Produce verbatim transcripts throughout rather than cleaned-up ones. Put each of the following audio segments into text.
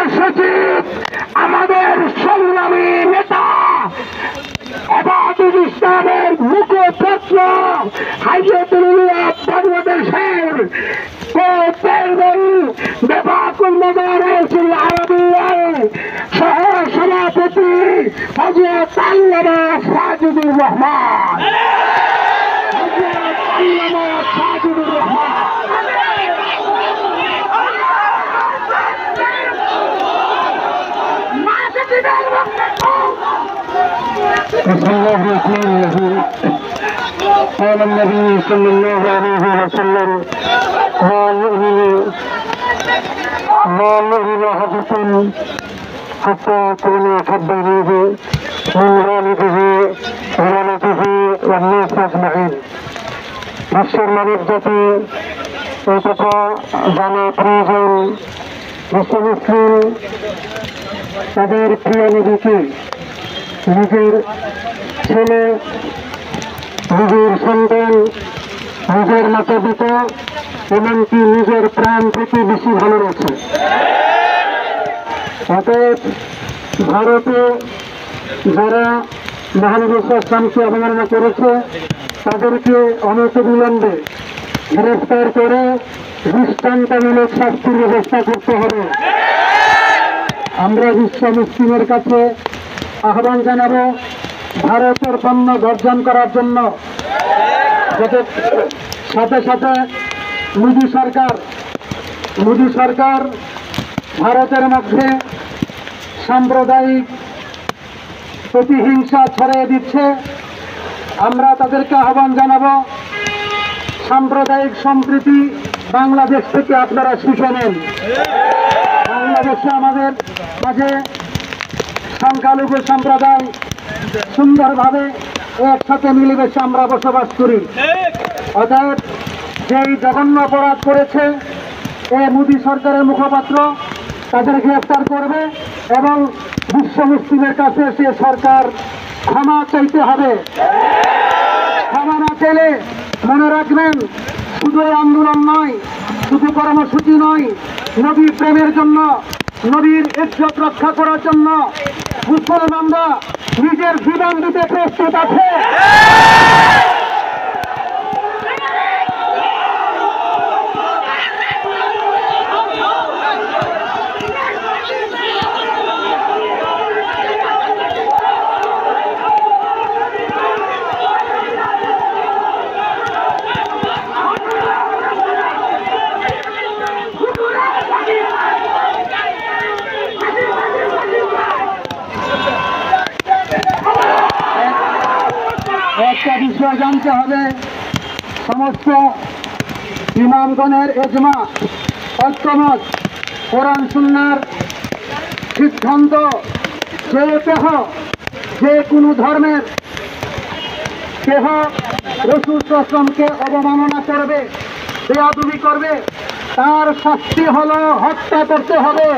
সচিব আমাদের সংগ্রামী নেতা এবাদুল ইসলামের মুখপত্র হাইয়াতুল্লাহ বাংলাদেশের বেফাকুল মাদারিসুল আরাবিয়ার সহ সভাপতি হযরত আল্লামা সাজিদুর রহমান হযরত আল্লামা সাজিদুর রহমান بسم الله الرحمن الرحيم قال النبي صلى الله عليه وسلم لا يؤمن لا يؤمن أحدكم حتى يكون أحب إليه من والده وولده والناس أجمعين বিশ্বের মানব জাতি এই কথা জানা প্রয়োজন বিশ্ব মুসলিম তাদের প্রিয় নবীকে নিজের ছেলে নিজের সন্তান নিজের মাতা পিতা এমনকি নিজের প্রাণ থেকে বেশি ভালোবাসে। অতএব ভারতে যারা মহানবী ইসলামকে অবমাননা করেছে তাদেরকে অনতিবিলম্বে গ্রেফতার করে দৃষ্টান্তমূলক শাস্তির ব্যবস্থা করতে হবে। আমরা বিশ্ব মুসলিমের কাছে আহ্বান জানাবো ভারতের পণ্য বর্জন করার জন্য, যাতে সাথে সাথে মোদী সরকার মোদী সরকার ভারতের মধ্যে সাম্প্রদায়িক প্রতিহিংসা ছড়িয়ে দিচ্ছে। আমরা তাদেরকে আহ্বান জানাবো সাম্প্রদায়িক সম্প্রীতি বাংলাদেশ থেকে আপনারা শিখে নেন। বাংলাদেশে আমাদের মাঝে সংখ্যালঘু সম্প্রদায় সুন্দরভাবে একসাথে মিলেমিশে আমরা বসবাস করি। অতএব যেই জঘন্য অপরাধ করেছে এ মোদী সরকারের মুখপাত্র তাদের গ্রেফতার করবে এবং বিশ্ব মুসলিমের কাছে সে সরকার ক্ষমা চাইতে হবে। ক্ষমা না চাইলে মনে রাখবেন শুধু আন্দোলন নয়, শুধু কর্মসূচি নয়, নবীর প্রেমের জন্য, নবীর ইজ্জত রক্ষা করার জন্য মুসলমানরা নিজের জীবন দিতে প্রস্তুত আছে। একটা বিষয় জানতে হবে, সমস্ত ইমামগণের ইজমা ঐক্যমত কোরআন সুন্নাহর সিদ্ধান্ত যে কেহ যে কোনো ধর্মের কেহ রাসূল সাল্লাল্লাহু আলাইহি ওয়াসাল্লামকে অবমাননা করবে, বেয়াদবি করবে, তার শাস্তি হলো হত্যা করতে হবে,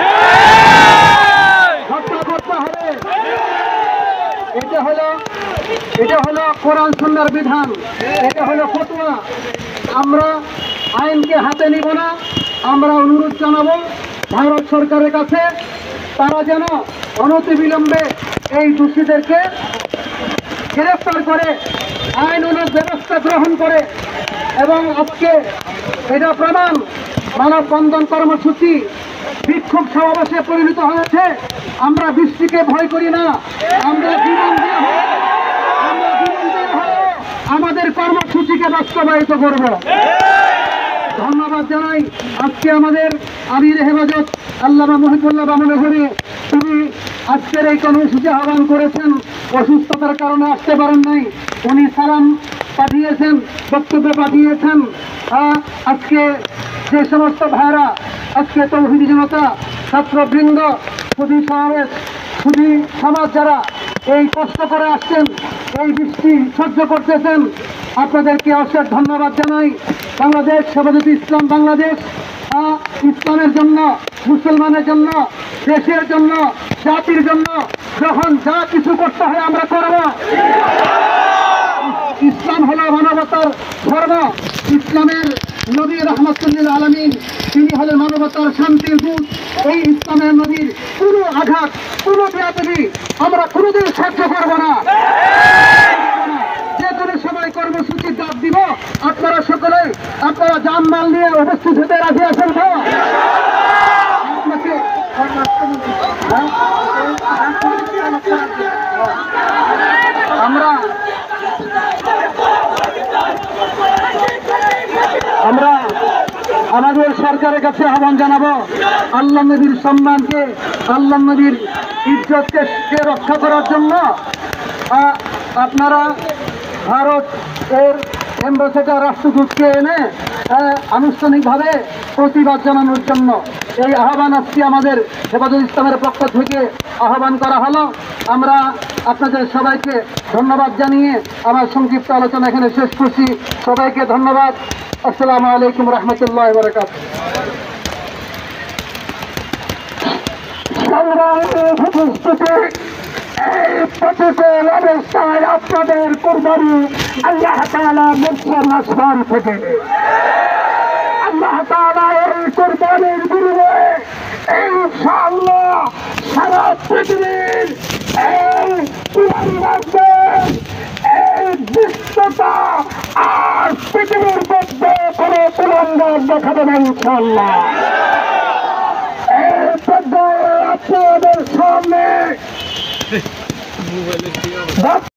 হত্যা করতে হবে। এটা হলো এটা হলো কোরআন সুন্নাহর বিধান, এটা হলো ফতোয়া। আমরা আইনকে হাতে নিব না। আমরা অনুরোধ জানাবো ভারত সরকারের কাছে তারা যেন অনতিবিলম্বে এই দোষীদেরকে গ্রেফতার করে আইন অনুযায়ী ব্যবস্থা গ্রহণ করে। এবং আজকে এটা প্রমাণ মানববন্ধন কর্মসূচি বিক্ষোভ সমাবেশে পরিণত হয়েছে। আমরা বৃষ্টিকে ভয় করি না, আমরা জীবন দিয়ে আমরা জীবন দিয়ে আমাদের কর্মসূচিকে বাস্তবায়িত করব। ধন্যবাদ জানাই আজকে আমাদের আমির হেফাজত আল্লামা মহিবুল্লাহ বামনগরী, তিনি আজকের এই কর্মসূচি আহ্বান করেছেন। অসুস্থতার কারণে আসতে পারেন নাই, উনি সালাম পাঠিয়েছেন, বক্তব্য পাঠিয়েছেন। আজকে যে সমস্ত ভাইরা আজকে তৌহিদি জনতা, ছাত্রবৃন্দ, সুধী সমাবেশ, সুধী সমাজ যারা এই কষ্ট করে আসছেন, এই বৃষ্টি সহ্য করতেছেন, আপনাদেরকে অশেষ ধন্যবাদ জানাই। বাংলাদেশ হেফাজতে ইসলাম বাংলাদেশ ইসলামের জন্য, মুসলমানের জন্য, দেশের জন্য, জাতির জন্য যখন যা কিছু করতে হয় আমরা করব। ইসলাম হলো মানবতার ধর্ম। ইসলামের নবী রাহমাতুল আলামিন, তিনি হলেন মানবতার শান্তির দূত। এই ইসলামের নবীর কোনো আঘাত, কোনো বেয়াদবি আমরা কোনোদিন সহ্য করব না। যে কোনো সময় কর্মসূচির ডাক দিব, আপনারা সকলে আপনারা জানমাল নিয়ে উপস্থিত হতে রাজি আছেন তো? আপনাকে আমরা আমরা আমাদের সরকারের কাছে আহ্বান জানাবো, আল্লাহ নবীর সম্মানকে, আল্লাহ নবীর ইজ্জতকে রক্ষা করার জন্য আহ, আপনারা ভারত এর অ্যাম্বাসেডর রাষ্ট্রদূতকে এনে আহ, আনুষ্ঠানিকভাবে প্রতিবাদ জানানোর জন্য এই আহ্বান আজকে আমাদের হেফাজত ইসলামের পক্ষ থেকে আহ্বান করা হলো। আমরা আপনাদের সবাইকে ধন্যবাদ জানিয়ে আমার সংক্ষিপ্ত আলোচনা এখানে শেষ করছি। সবাইকে ধন্যবাদ। আসসালামু আলাইকুম রহমতুল্লাহ বারাকাতুহু। এই প্রতিকূল অবস্থায় আপনাদের কুরবানি আল্লাহ তাআলা মুসলিম আসমান থেকে আল্লাহ তাআলা এই কুরবানির বিনিময়ে ইনশাআল্লাহ সারা পৃথিবীর এই কুরবানি রাখবেন। এই বিশ্বতা আর পৃথিবীর মধ্যে কোনো তুলনা দেখাবে না ইনশাআল্লাহ। এই পর্যায়ে আপনাদের সামনে